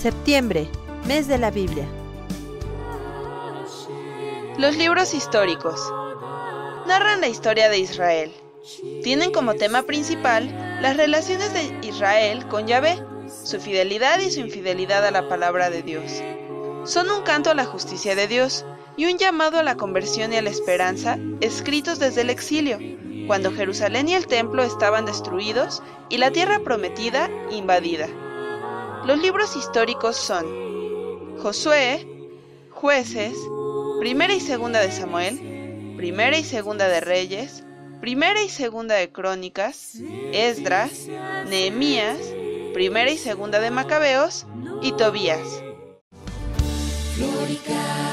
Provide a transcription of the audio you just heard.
Septiembre, mes de la Biblia. Los libros históricos narran la historia de Israel. Tienen como tema principal las relaciones de Israel con Yahvé, su fidelidad y su infidelidad a la palabra de Dios. Son un canto a la justicia de Dios y un llamado a la conversión y a la esperanza, escritos desde el exilio, cuando Jerusalén y el templo estaban destruidos y la tierra prometida invadida. Los libros históricos son Josué, Jueces, Primera y Segunda de Samuel, Primera y Segunda de Reyes, Primera y Segunda de Crónicas, Esdras, Nehemías, Primera y Segunda de Macabeos y Tobías. Florica.